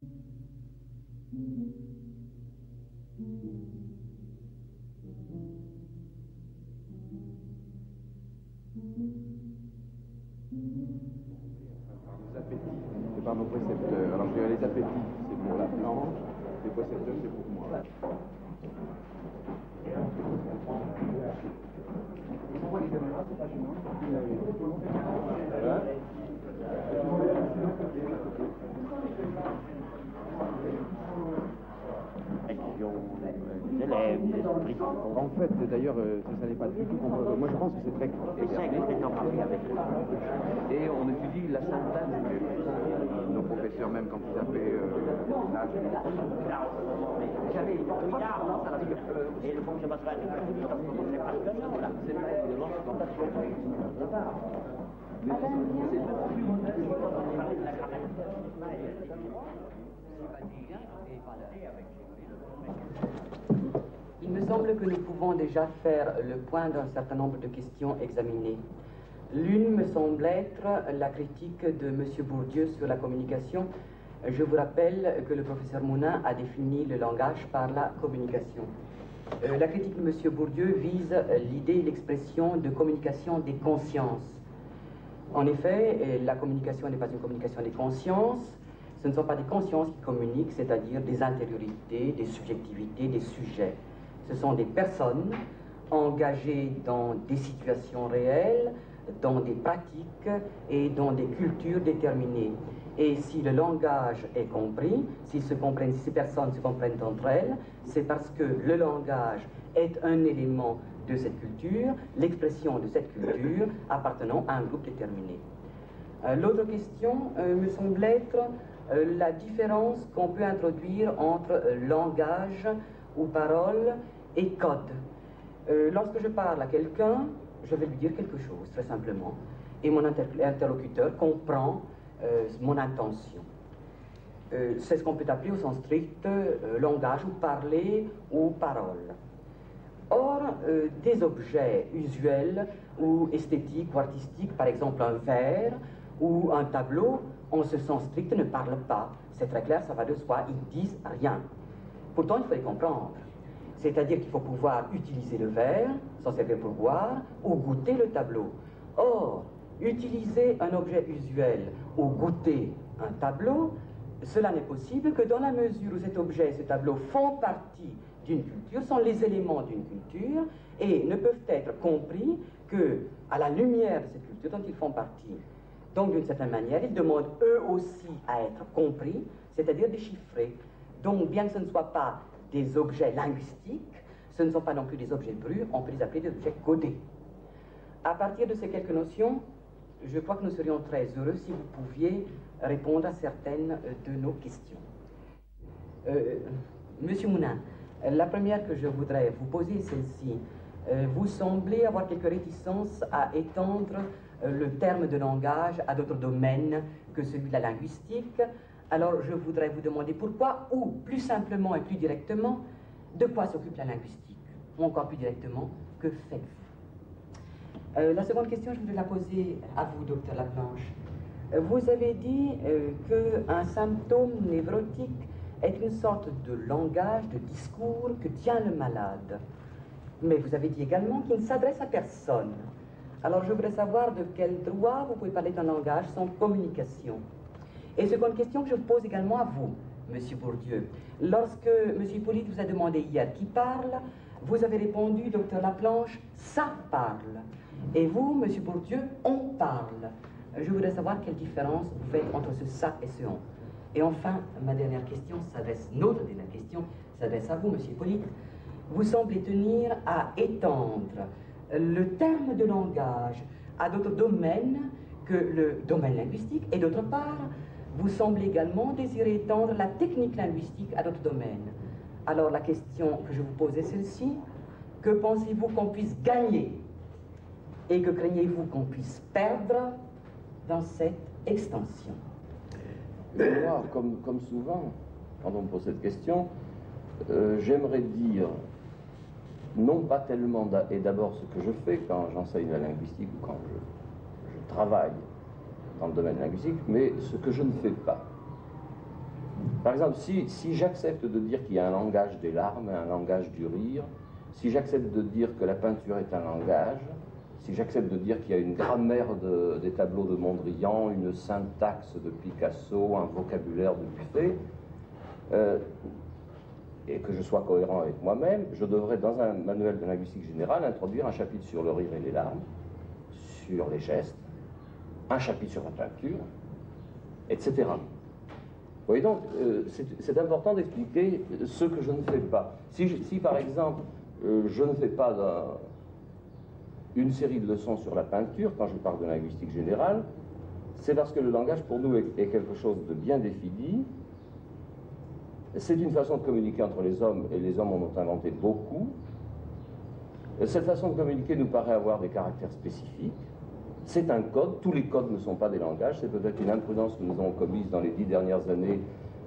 Les appétits, c'est par nos précepteurs. Alors je dirais les appétits, c'est pour la planche, les précepteurs, c'est pour moi. En fait, d'ailleurs, ça n'est pas du tout. Moi, je pense que c'est très éclairé. Et on étudie la synthèse. Nos professeurs, même quand ils avaient l'âge. J'avais une formidable, non, ça veut dire que. Et le fonctionnement de la c'est parce que ça, voilà. C'est pas une langue Il me semble que nous pouvons déjà faire le point d'un certain nombre de questions examinées. L'une me semble être la critique de M. Bourdieu sur la communication. Je vous rappelle que le professeur Monin a défini le langage par la communication. La critique de M. Bourdieu vise l'idée et l'expression de communication des consciences. En effet, la communication n'est pas une communication des consciences. Ce ne sont pas des consciences qui communiquent, c'est-à-dire des intériorités, des subjectivités, des sujets. Ce sont des personnes engagées dans des situations réelles, dans des pratiques et dans des cultures déterminées. Et si le langage est compris, si ces personnes se comprennent entre elles, c'est parce que le langage est un élément de cette culture, l'expression de cette culture appartenant à un groupe déterminé. L'autre question me semble être la différence qu'on peut introduire entre langage ou parole et code. Lorsque je parle à quelqu'un, je vais lui dire quelque chose, très simplement, et mon interlocuteur comprend mon intention. C'est ce qu'on peut appeler au sens strict langage ou parler ou parole. Or, des objets usuels ou esthétiques ou artistiques, par exemple un verre ou un tableau, en ce sens strict ne parlent pas. C'est très clair, ça va de soi, ils disent rien. Pourtant, il faut les comprendre. C'est-à-dire qu'il faut pouvoir utiliser le verre, s'en servir pour boire, ou goûter le tableau. Or, utiliser un objet usuel ou goûter un tableau, cela n'est possible que dans la mesure où cet objet et ce tableau font partie d'une culture, sont les éléments d'une culture, et ne peuvent être compris que à la lumière de cette culture dont ils font partie. Donc, d'une certaine manière, ils demandent eux aussi à être compris, c'est-à-dire déchiffrés. Donc, bien que ce ne soit pas des objets linguistiques, ce ne sont pas non plus des objets bruts, on peut les appeler des objets codés. À partir de ces quelques notions, je crois que nous serions très heureux si vous pouviez répondre à certaines de nos questions. Monsieur Monin, la première que je voudrais vous poser est celle-ci. Vous semblez avoir quelques réticences à étendre le terme de langage à d'autres domaines que celui de la linguistique. Alors je voudrais vous demander pourquoi, ou plus simplement et plus directement, de quoi s'occupe la linguistique, ou encore plus directement, que faites-vous? La seconde question, je voudrais la poser à vous, docteur Laplanche. Vous avez dit qu'un symptôme névrotique est une sorte de langage, de discours que tient le malade. Mais vous avez dit également qu'il ne s'adresse à personne. Alors je voudrais savoir de quel droit vous pouvez parler d'un langage sans communication. Et seconde question que je pose également à vous, Monsieur Bourdieu. Lorsque Monsieur Hippolyte vous a demandé hier qui parle, vous avez répondu, docteur Laplanche, ça parle. Et vous, Monsieur Bourdieu, on parle. Je voudrais savoir quelle différence vous faites entre ce ça et ce on. Et enfin, ma dernière question s'adresse, notre dernière question s'adresse à vous, Monsieur Hippolyte. Vous semblez tenir à étendre le terme de langage à d'autres domaines que le domaine linguistique, et d'autre part, vous semblez également désirer étendre la technique linguistique à d'autres domaines. Alors la question que je vous pose est celle-ci. Que pensez-vous qu'on puisse gagner et que craignez-vous qu'on puisse perdre dans cette extension? Moi, comme souvent, quand on me pose cette question, j'aimerais dire, non pas tellement, et d'abord ce que je fais quand j'enseigne la linguistique ou quand je travaille dans le domaine linguistique, mais ce que je ne fais pas. Par exemple, si j'accepte de dire qu'il y a un langage des larmes, un langage du rire, si j'accepte de dire que la peinture est un langage, si j'accepte de dire qu'il y a une grammaire des tableaux de Mondrian, une syntaxe de Picasso, un vocabulaire de Buffet, et que je sois cohérent avec moi-même, je devrais, dans un manuel de linguistique générale, introduire un chapitre sur le rire et les larmes, sur les gestes, un chapitre sur la peinture, etc. Vous voyez donc, c'est important d'expliquer ce que je ne fais pas. Si par exemple, je ne fais pas une série de leçons sur la peinture, quand je parle de linguistique générale, c'est parce que le langage, pour nous, est quelque chose de bien défini. C'est une façon de communiquer entre les hommes, et les hommes en ont inventé beaucoup. Cette façon de communiquer nous paraît avoir des caractères spécifiques. C'est un code, tous les codes ne sont pas des langages, c'est peut-être une imprudence que nous avons commise dans les 10 dernières années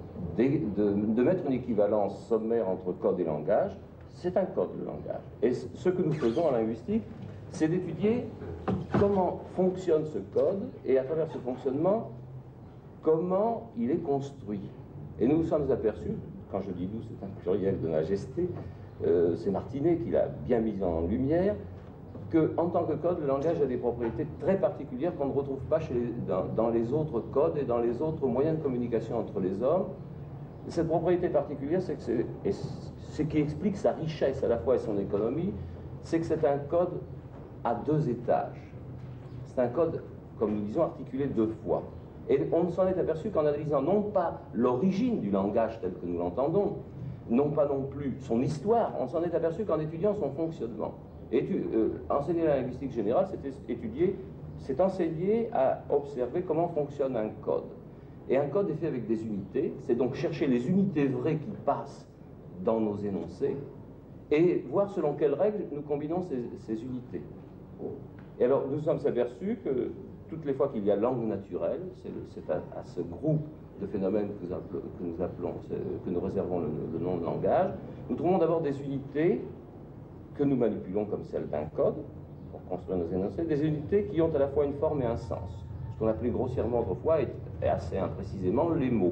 de mettre une équivalence sommaire entre code et langage. C'est un code, le langage. Et ce que nous faisons en linguistique, c'est d'étudier comment fonctionne ce code, et à travers ce fonctionnement, comment il est construit. Et nous nous sommes aperçus, quand je dis nous, c'est un pluriel de majesté, c'est Martinet qui l'a bien mis en lumière, qu'en tant que code, le langage a des propriétés très particulières qu'on ne retrouve pas dans les autres codes et dans les autres moyens de communication entre les hommes. Cette propriété particulière, c'est que ce qui explique sa richesse à la fois et son économie, c'est que c'est un code à 2 étages. C'est un code, comme nous disons, articulé 2 fois. Et on ne s'en est aperçu qu'en analysant non pas l'origine du langage tel que nous l'entendons, non pas non plus son histoire, on s'en est aperçu qu'en étudiant son fonctionnement. Enseigner la linguistique générale, c'est enseigner à observer comment fonctionne un code. Et un code est fait avec des unités, c'est donc chercher les unités vraies qui passent dans nos énoncés, et voir selon quelles règles nous combinons ces unités. Et alors, nous sommes aperçus que toutes les fois qu'il y a langue naturelle, c'est à ce groupe de phénomènes que nous réservons le nom de langage, nous trouvons d'abord des unités que nous manipulons comme celle d'un code, pour construire nos énoncés, des unités qui ont à la fois une forme et un sens. Ce qu'on appelait grossièrement autrefois, et assez imprécisément, les mots.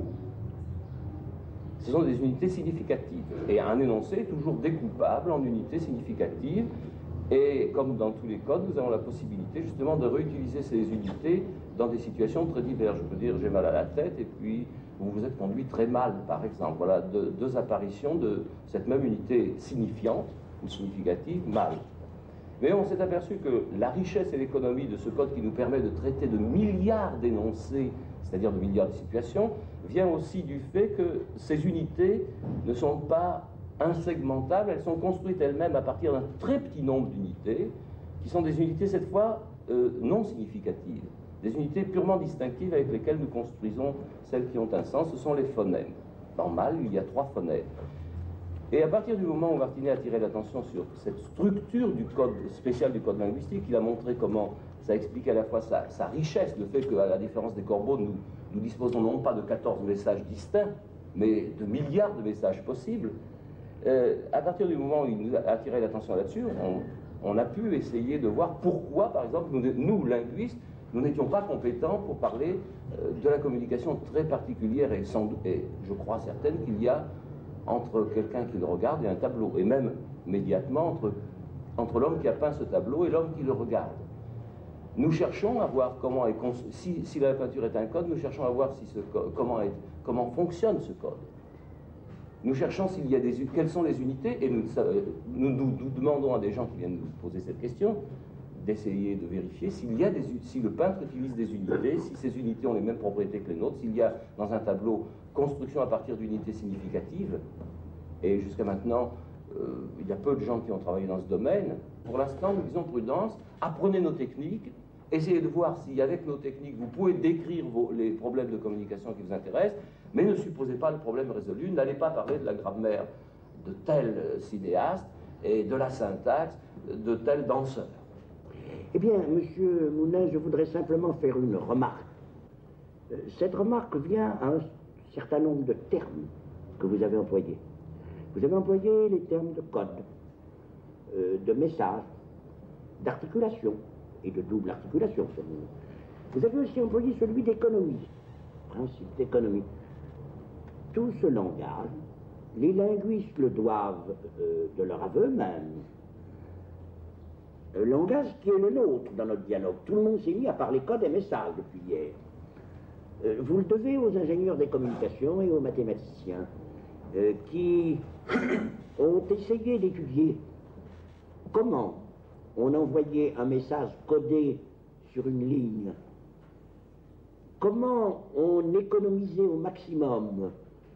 Ce sont des unités significatives. Et un énoncé est toujours découpable en unités significatives. Et comme dans tous les codes, nous avons la possibilité justement de réutiliser ces unités dans des situations très diverses. Je peux dire j'ai mal à la tête et puis vous vous êtes conduit très mal, par exemple. Voilà 2 apparitions de cette même unité signifiante ou significative, mal. Mais on s'est aperçu que la richesse et l'économie de ce code qui nous permet de traiter de milliards d'énoncés, c'est-à-dire de milliards de situations, vient aussi du fait que ces unités ne sont pas insegmentables, elles sont construites elles-mêmes à partir d'un très petit nombre d'unités, qui sont des unités cette fois non significatives, des unités purement distinctives avec lesquelles nous construisons celles qui ont un sens, ce sont les phonèmes. Dans mal, il y a 3 phonèmes. Et à partir du moment où Martinet a attiré l'attention sur cette structure du code spécial du code linguistique, il a montré comment ça explique à la fois sa richesse, le fait qu'à la différence des corbeaux, nous disposons non pas de 14 messages distincts, mais de milliards de messages possibles. À partir du moment où il nous a attiré l'attention là-dessus, on a pu essayer de voir pourquoi, par exemple, nous linguistes, nous n'étions pas compétents pour parler de la communication très particulière et je crois certaine qu'il y a entre quelqu'un qui le regarde et un tableau, et même immédiatement entre l'homme qui a peint ce tableau et l'homme qui le regarde. Nous cherchons à voir comment est si la peinture est un code, nous cherchons à voir comment fonctionne ce code. Nous cherchons quelles sont les unités, et nous demandons à des gens qui viennent nous poser cette question d'essayer de vérifier si le peintre utilise des unités, si ces unités ont les mêmes propriétés que les nôtres, s'il y a dans un tableau construction à partir d'unités significatives. Et jusqu'à maintenant, il y a peu de gens qui ont travaillé dans ce domaine. Pour l'instant, nous disons prudence, apprenez nos techniques, essayez de voir si avec nos techniques vous pouvez décrire les problèmes de communication qui vous intéressent, mais ne supposez pas le problème résolu, n'allez pas parler de la grammaire de tel cinéaste et de la syntaxe de tel danseur. Eh bien, monsieur Moulin, je voudrais simplement faire une remarque. Cette remarque vient à un certain nombre de termes que vous avez employés. Vous avez employé les termes de code, de message, d'articulation et de double articulation. Vous avez aussi employé celui d'économie, principe d'économie. tout ce langage, les linguistes le doivent de leur aveu même. Le langage qui est le nôtre dans notre dialogue. Tout le monde s'est mis à parler code et message depuis hier. Vous le devez aux ingénieurs des communications et aux mathématiciens qui ont essayé d'étudier comment on envoyait un message codé sur une ligne, comment on économisait au maximum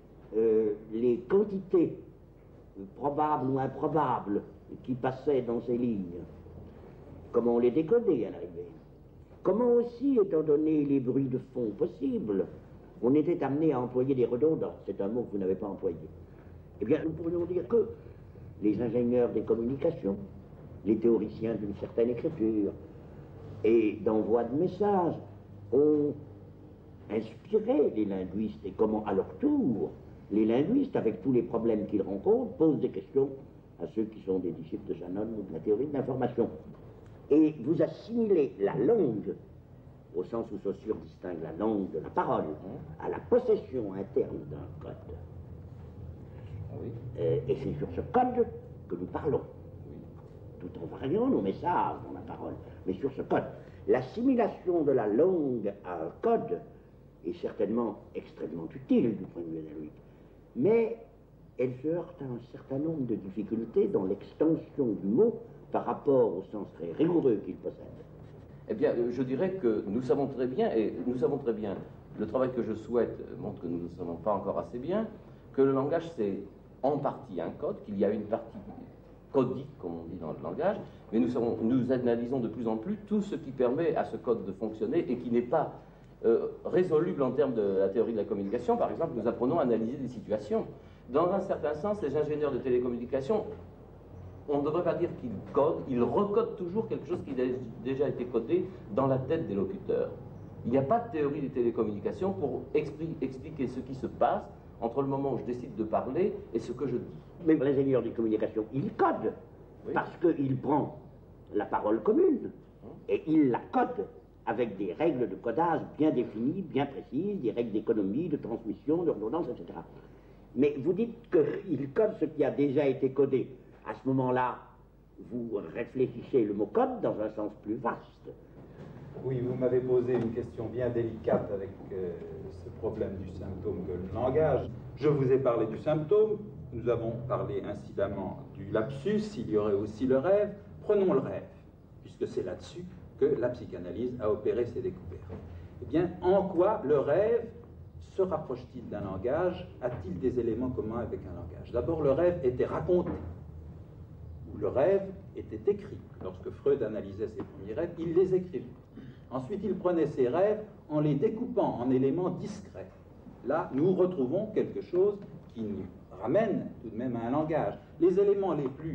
les quantités probables ou improbables qui passaient dans ces lignes, comment on les décodait à l'arrivée, comment aussi, étant donné les bruits de fond possibles, on était amené à employer des redondances. C'est un mot que vous n'avez pas employé. Eh bien, nous pourrions dire que les ingénieurs des communications, les théoriciens d'une certaine écriture et d'envoi de messages ont inspiré les linguistes, et comment, à leur tour, les linguistes, avec tous les problèmes qu'ils rencontrent, posent des questions à ceux qui sont des disciples de Shannon ou de la théorie de l'information. Et vous assimilez la langue, au sens où Saussure distingue la langue de la parole, à la possession interne d'un code. Oui. Et c'est sur ce code que nous parlons, tout en variant nos messages dans la parole, mais sur ce code. L'assimilation de la langue à un code est certainement extrêmement utile du point de vue analogique, mais elle se heurte à un certain nombre de difficultés dans l'extension du mot par rapport au sens très rigoureux qu'il possède. Eh bien, je dirais que nous savons très bien, le travail que je souhaite montre que nous ne savons pas encore assez bien, que le langage c'est en partie un code, qu'il y a une partie codique, comme on dit dans le langage, mais nous analysons de plus en plus tout ce qui permet à ce code de fonctionner et qui n'est pas résoluble en termes de la théorie de la communication. Par exemple, nous apprenons à analyser des situations. Dans un certain sens, les ingénieurs de télécommunications, on ne devrait pas dire qu'ils codent, ils recodent toujours quelque chose qui a déjà été codé dans la tête des locuteurs. Il n'y a pas de théorie des télécommunications pour expliquer ce qui se passe entre le moment où je décide de parler et ce que je dis. Mais l'ingénieur des communications, il code, oui, parce qu'il prend la parole commune et il la code avec des règles de codage bien définies, bien précises, des règles d'économie, de transmission, de redondance, etc. Mais vous dites qu'il code ce qui a déjà été codé. À ce moment-là, vous réfléchissez le mot code dans un sens plus vaste. Oui, vous m'avez posé une question bien délicate avec ce problème du symptôme que le langage. Je vous ai parlé du symptôme, nous avons parlé incidemment du lapsus, il y aurait aussi le rêve. Prenons le rêve, puisque c'est là-dessus que la psychanalyse a opéré ses découvertes. Eh bien, en quoi le rêve se rapproche-t-il d'un langage? A-t-il des éléments communs avec un langage? D'abord, le rêve était raconté, ou le rêve était écrit. Lorsque Freud analysait ses premiers rêves, il les écrivait. Ensuite, il prenait ses rêves en les découpant en éléments discrets. Là, nous retrouvons quelque chose qui nous ramène tout de même à un langage. Les éléments les plus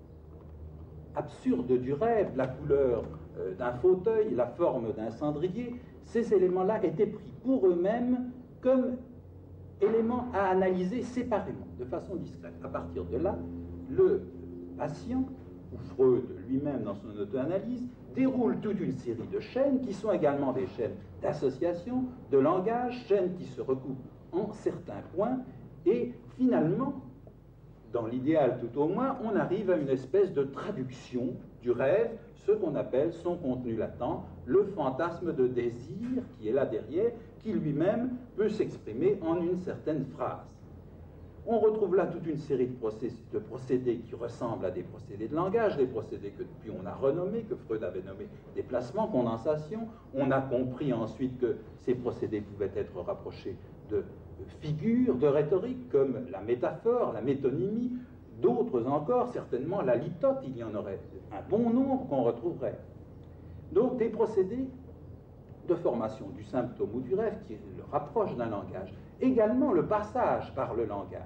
absurdes du rêve, la couleur d'un fauteuil, la forme d'un cendrier, ces éléments-là étaient pris pour eux-mêmes comme éléments à analyser séparément, de façon discrète. À partir de là, le patient, ou Freud lui-même dans son auto-analyse, déroule toute une série de chaînes qui sont également des chaînes d'association, de langage, chaînes qui se recoupent en certains points, et finalement, dans l'idéal tout au moins, on arrive à une espèce de traduction du rêve, ce qu'on appelle son contenu latent, le fantasme de désir qui est là derrière, qui lui-même peut s'exprimer en une certaine phrase. On retrouve là toute une série de procédés qui ressemblent à des procédés de langage, des procédés que depuis on a renommés, que Freud avait nommés déplacement, condensation. On a compris ensuite que ces procédés pouvaient être rapprochés de figures, de rhétorique, comme la métaphore, la métonymie, d'autres encore, certainement la litote, il y en aurait un bon nombre qu'on retrouverait. Donc des procédés de formation du symptôme ou du rêve qui le rapprochent d'un langage. Également le passage par le langage.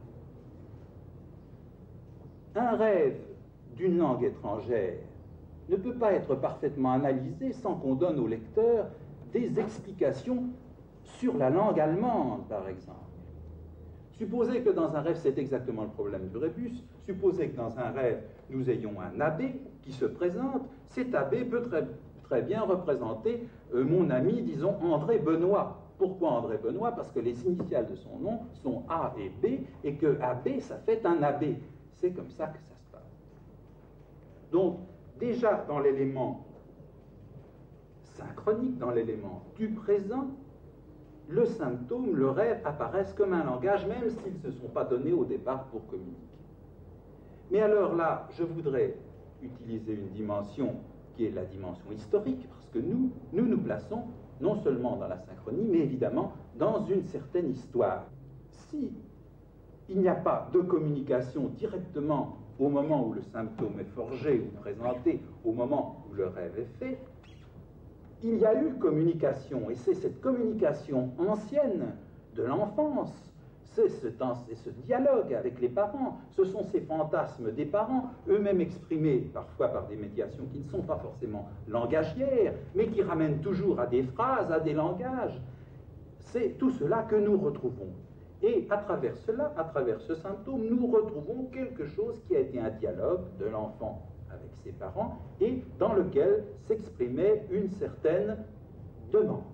Un rêve d'une langue étrangère ne peut pas être parfaitement analysé sans qu'on donne au lecteur des explications sur la langue allemande, par exemple. Supposez que dans un rêve, c'est exactement le problème du rébus, supposez que dans un rêve, nous ayons un abbé qui se présente, cet abbé peut très bien représenter mon ami, disons, André Benoît. Pourquoi André Benoît? Parce que les initiales de son nom sont A et B, et que AB, ça fait un abbé. C'est comme ça que ça se passe. Donc, déjà dans l'élément synchronique, dans l'élément du présent, le symptôme, le rêve apparaissent comme un langage, même s'ils ne se sont pas donnés au départ pour communiquer. Mais alors là, je voudrais utiliser une dimension qui est la dimension historique, parce que nous plaçons non seulement dans la synchronie, mais évidemment dans une certaine histoire. Si il n'y a pas de communication directement au moment où le symptôme est forgé ou présenté, au moment où le rêve est fait, il y a eu communication, et c'est cette communication ancienne de l'enfance, c'est ce dialogue avec les parents, ce sont ces fantasmes des parents, eux-mêmes exprimés parfois par des médiations qui ne sont pas forcément langagières, mais qui ramènent toujours à des phrases, à des langages. C'est tout cela que nous retrouvons. Et à travers cela, à travers ce symptôme, nous retrouvons quelque chose qui a été un dialogue de l'enfant avec ses parents et dans lequel s'exprimait une certaine demande.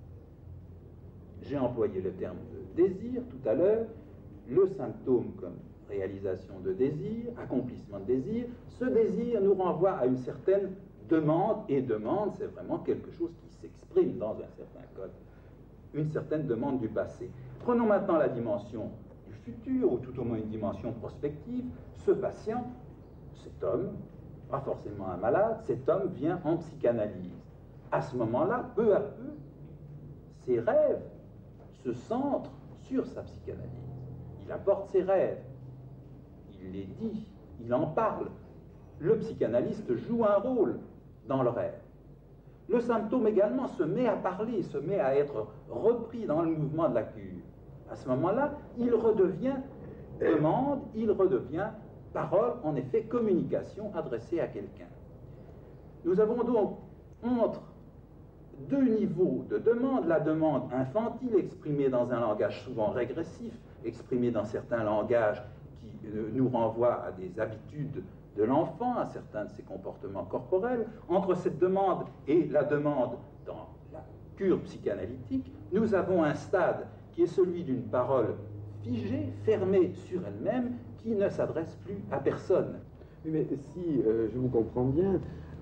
J'ai employé le terme de désir tout à l'heure, le symptôme comme réalisation de désir, accomplissement de désir. Ce désir nous renvoie à une certaine demande, et demande, c'est vraiment quelque chose qui s'exprime dans un certain code, une certaine demande du passé. Prenons maintenant la dimension du futur, ou tout au moins une dimension prospective. Ce patient, cet homme, pas forcément un malade, cet homme vient en psychanalyse. À ce moment-là, peu à peu, ses rêves se centrent sur sa psychanalyse. Il apporte ses rêves, il les dit, il en parle. Le psychanalyste joue un rôle dans le rêve. Le symptôme également se met à parler, se met à être repris dans le mouvement de la cure. À ce moment-là, il redevient demande, il redevient parole, en effet, communication adressée à quelqu'un. Nous avons donc entre deux niveaux de demande, la demande infantile exprimée dans un langage souvent régressif, exprimée dans certains langages qui nous renvoient à des habitudes de l'enfant, à certains de ses comportements corporels. Entre cette demande et la demande dans la cure psychanalytique, nous avons un stade qui est celui d'une parole figée, fermée sur elle-même, qui ne s'adresse plus à personne. Oui, mais si je vous comprends bien,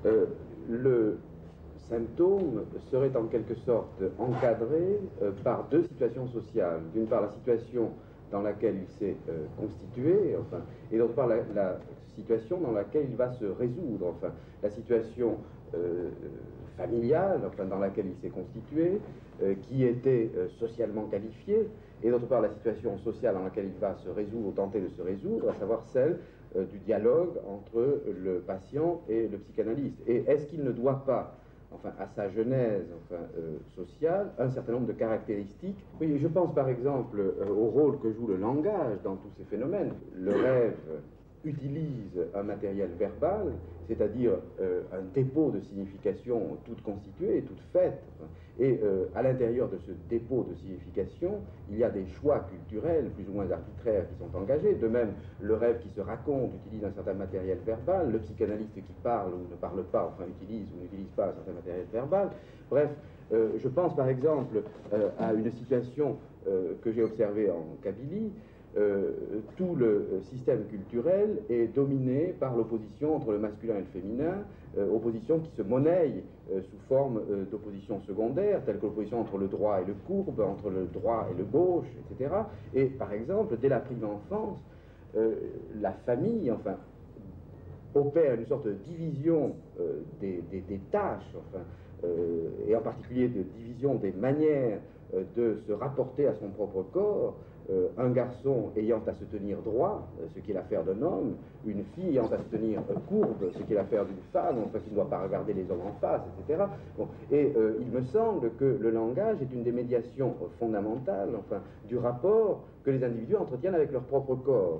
le symptôme serait en quelque sorte encadré par deux situations sociales. D'une part, la situation dans laquelle il s'est constitué, enfin, et d'autre part, la situation dans laquelle il va se résoudre, enfin, la situation familiale, enfin, dans laquelle il s'est constitué, qui était socialement qualifiée, et d'autre part, la situation sociale dans laquelle il va se résoudre ou tenter de se résoudre, à savoir celle du dialogue entre le patient et le psychanalyste. Et est-ce qu'il ne doit pas, enfin, à sa genèse sociale, un certain nombre de caractéristiques? Oui, je pense par exemple au rôle que joue le langage dans tous ces phénomènes. Le rêve utilise un matériel verbal, c'est-à-dire un dépôt de signification toute constituée, toute faite. Et à l'intérieur de ce dépôt de signification, il y a des choix culturels plus ou moins arbitraires qui sont engagés. De même, le rêve qui se raconte utilise un certain matériel verbal, le psychanalyste qui parle ou ne parle pas, enfin utilise ou n'utilise pas un certain matériel verbal. Bref, je pense par exemple à une situation que j'ai observée en Kabylie. Tout le système culturel est dominé par l'opposition entre le masculin et le féminin, opposition qui se monnaie sous forme d'opposition secondaire, telle que l'opposition entre le droit et le courbe, entre le droit et le gauche, etc. Et par exemple, dès la prime enfance, la famille, enfin, opère une sorte de division des tâches, enfin, et en particulier de division des manières de se rapporter à son propre corps. Un garçon ayant à se tenir droit, ce qui est l'affaire d'un homme, une fille ayant à se tenir courbe, ce qui est l'affaire d'une femme, enfin qui ne doit pas regarder les hommes en face, etc. Bon, et il me semble que le langage est une des médiations fondamentales, enfin, du rapport que les individus entretiennent avec leur propre corps.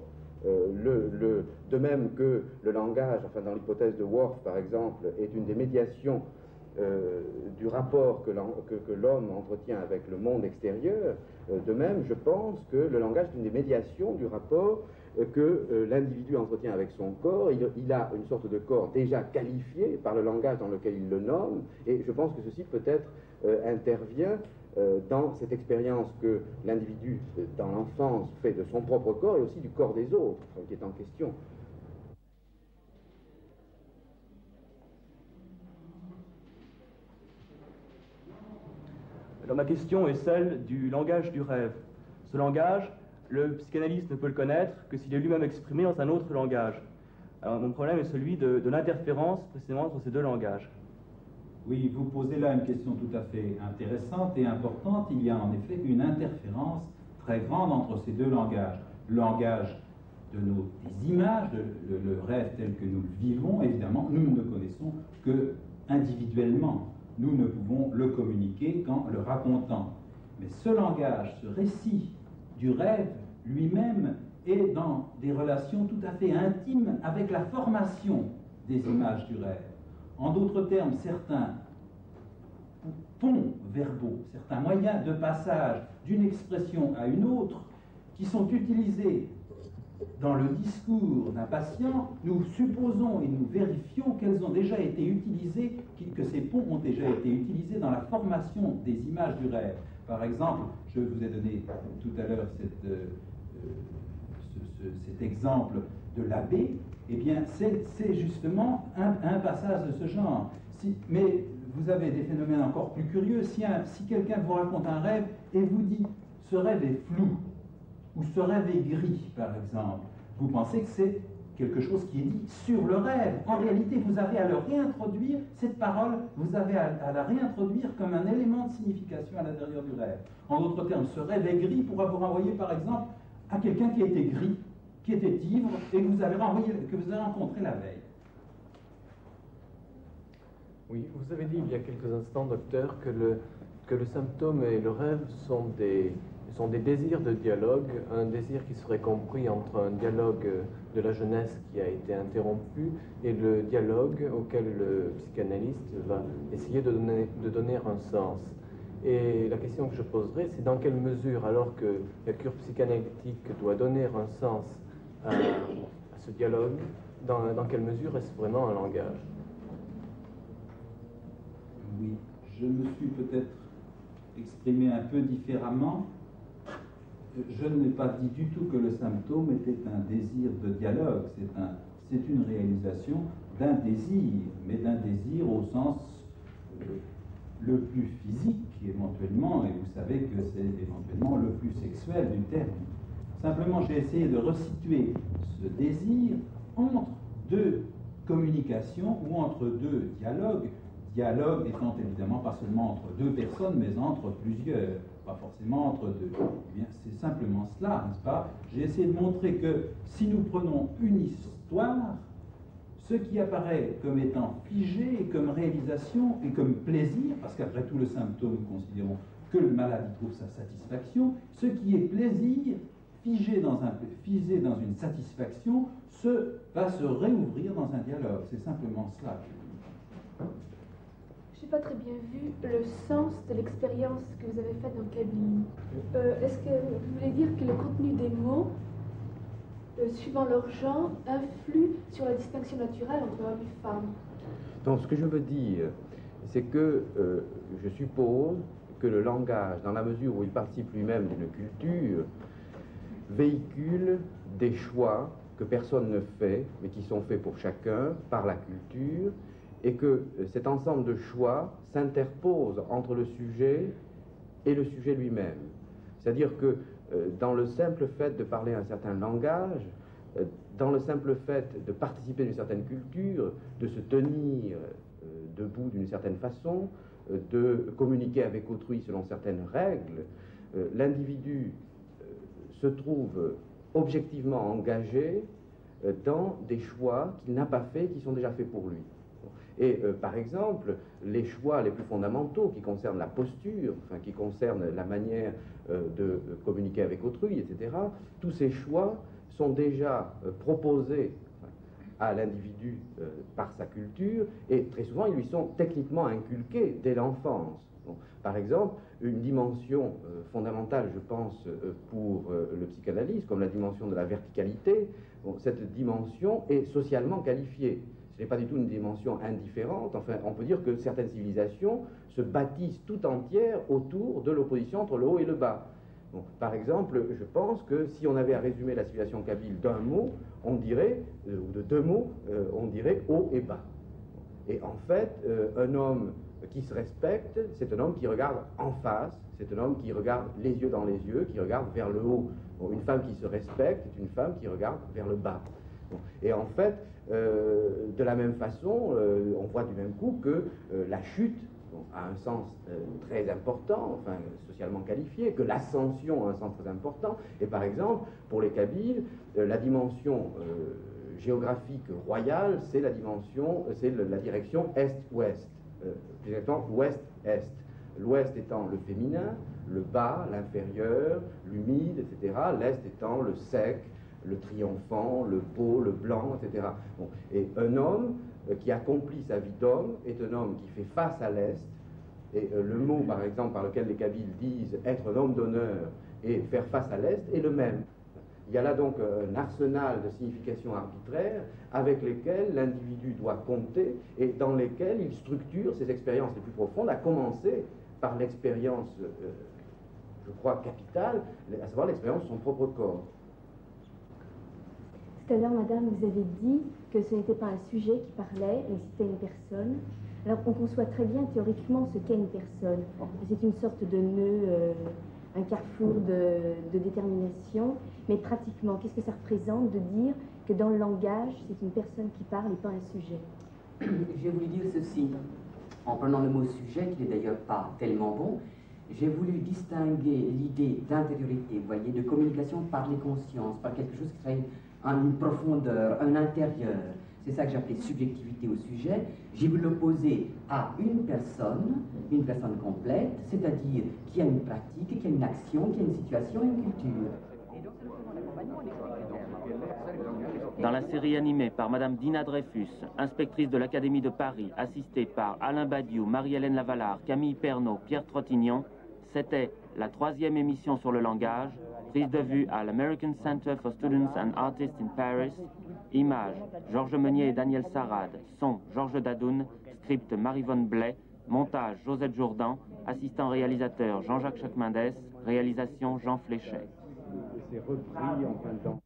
De même que le langage, enfin dans l'hypothèse de Worf par exemple, est une des médiations du rapport que l'homme entretient avec le monde extérieur, de même, je pense que le langage est une des médiations du rapport que l'individu entretient avec son corps. Il a une sorte de corps déjà qualifié par le langage dans lequel il le nomme, et je pense que ceci peut-être intervient dans cette expérience que l'individu, dans l'enfance, fait de son propre corps et aussi du corps des autres, qui est en question. Alors ma question est celle du langage du rêve. Ce langage, le psychanalyste ne peut le connaître que s'il est lui-même exprimé dans un autre langage. Alors mon problème est celui de l'interférence précisément entre ces deux langages. Oui, vous posez là une question tout à fait intéressante et importante. Il y a en effet une interférence très grande entre ces deux langages. Le langage des images, le rêve tel que nous le vivons, évidemment, nous ne le connaissons que individuellement. Nous ne pouvons le communiquer qu'en le racontant. Mais ce langage, ce récit du rêve lui-même est dans des relations tout à fait intimes avec la formation des images du rêve. En d'autres termes, certains ponts verbaux, certains moyens de passage d'une expression à une autre qui sont utilisés dans le discours d'un patient, nous supposons et nous vérifions qu'elles ont déjà été utilisées, que ces ponts ont déjà été utilisés dans la formation des images du rêve. Par exemple, je vous ai donné tout à l'heure cet exemple de l'abbé. Eh bien, c'est justement un passage de ce genre. Mais vous avez des phénomènes encore plus curieux. Si quelqu'un vous raconte un rêve et vous dit « ce rêve est flou » ou « ce rêve est gris », par exemple, vous pensez que c'est quelque chose qui est dit sur le rêve. En réalité, vous avez à le réintroduire, cette parole, vous avez à la réintroduire comme un élément de signification à l'intérieur du rêve. En d'autres termes, ce rêve est gris pourra vous renvoyer, par exemple, à quelqu'un qui était gris, qui était ivre et que vous avez rencontré la veille. Oui, vous avez dit il y a quelques instants, docteur, que le symptôme et le rêve sont des désirs de dialogue, un désir qui serait compris entre un dialogue de la jeunesse qui a été interrompu et le dialogue auquel le psychanalyste va essayer de donner un sens. Et la question que je poserai, c'est dans quelle mesure, alors que la cure psychanalytique doit donner un sens à ce dialogue, dans quelle mesure est-ce vraiment un langage? Oui, je me suis peut-être exprimé un peu différemment. Je n'ai pas dit du tout que le symptôme était un désir de dialogue. C'est une réalisation d'un désir, mais d'un désir au sens le plus physique éventuellement, et vous savez que c'est éventuellement le plus sexuel du terme. Simplement, j'ai essayé de resituer ce désir entre deux communications ou entre deux dialogues. Dialogue étant évidemment pas seulement entre deux personnes, mais entre plusieurs, pas forcément entre deux. Eh bien, c'est simplement cela, n'est-ce pas? J'ai essayé de montrer que si nous prenons une histoire, ce qui apparaît comme étant figé et comme réalisation et comme plaisir, parce qu'après tout le symptôme, nous considérons que le malade y trouve sa satisfaction, ce qui est plaisir, figé dans une satisfaction, va se réouvrir dans un dialogue. C'est simplement cela. Je n'ai pas très bien vu le sens de l'expérience que vous avez faite dans le cabinet. Est-ce que vous voulez dire que le contenu des mots, suivant leur genre, influe sur la distinction naturelle entre homme et femme? Donc, ce que je veux dire, c'est que je suppose que le langage, dans la mesure où il participe lui-même d'une culture, véhicule des choix que personne ne fait, mais qui sont faits pour chacun par la culture, et que cet ensemble de choix s'interpose entre le sujet et le sujet lui-même. C'est-à-dire que dans le simple fait de parler un certain langage, dans le simple fait de participer d'une certaine culture, de se tenir debout d'une certaine façon, de communiquer avec autrui selon certaines règles, l'individu se trouve objectivement engagé dans des choix qu'il n'a pas faits, qui sont déjà faits pour lui. Et par exemple, les choix les plus fondamentaux qui concernent la posture, enfin, qui concernent la manière de communiquer avec autrui, etc., tous ces choix sont déjà proposés à l'individu par sa culture, et très souvent ils lui sont techniquement inculqués dès l'enfance. Bon, par exemple, une dimension fondamentale, je pense, pour le psychanalyste, comme la dimension de la verticalité, bon, cette dimension est socialement qualifiée. Ce n'est pas du tout une dimension indifférente. Enfin, on peut dire que certaines civilisations se bâtissent tout entières autour de l'opposition entre le haut et le bas. Bon, par exemple, je pense que si on avait à résumer la civilisation kabyle d'un mot, on dirait, ou de deux mots, on dirait haut et bas. Et en fait, un homme qui se respecte, c'est un homme qui regarde en face, c'est un homme qui regarde les yeux dans les yeux, qui regarde vers le haut. Bon, une femme qui se respecte est une femme qui regarde vers le bas. Bon, et en fait, de la même façon, on voit du même coup que la chute a un sens très important, enfin socialement qualifié, que l'ascension a un sens très important. Et par exemple, pour les Kabyles, la dimension géographique royale, c'est la dimension, c'est la direction est-ouest, plus exactement ouest-est. L'ouest étant le féminin, le bas, l'inférieur, l'humide, etc. L'est étant le sec, le triomphant, le beau, le blanc, etc. Bon. Et un homme qui accomplit sa vie d'homme est un homme qui fait face à l'est. Et le mot, par exemple, par lequel les Kabyles disent être un homme d'honneur et faire face à l'est est le même. Il y a là donc un arsenal de significations arbitraires avec lesquelles l'individu doit compter et dans lesquelles il structure ses expériences les plus profondes, à commencer par l'expérience, je crois, capitale, à savoir l'expérience de son propre corps. Tout à l'heure, madame, vous avez dit que ce n'était pas un sujet qui parlait, mais c'était une personne. Alors, on conçoit très bien théoriquement ce qu'est une personne. C'est une sorte de nœud, un carrefour de détermination. Mais pratiquement, qu'est-ce que ça représente de dire que dans le langage, c'est une personne qui parle et pas un sujet? J'ai voulu dire ceci, en prenant le mot sujet, qui n'est d'ailleurs pas tellement bon. J'ai voulu distinguer l'idée d'intériorité, vous voyez, de communication par les consciences, par quelque chose qui serait une profondeur, un intérieur. C'est ça que j'appelais subjectivité au sujet. J'ai voulu l'opposer à une personne complète, c'est-à-dire qui a une pratique, qui a une action, qui a une situation et une culture. Dans la série animée par Madame Dina Dreyfus, inspectrice de l'Académie de Paris, assistée par Alain Badiou, Marie-Hélène Lavalard, Camille Pernaut, Pierre Trottignon, c'était la 3e émission sur le langage, prise de vue à l'American Center for Students and Artists in Paris. Images, Georges Meunier et Daniel Sarad. Son, Georges Dadoun. Script, Marie-Vonne Blais. Montage, Josette Jourdan. Assistant réalisateur, Jean-Jacques Chakmendès. Réalisation, Jean Fléchet. C'est repris en fin de temps.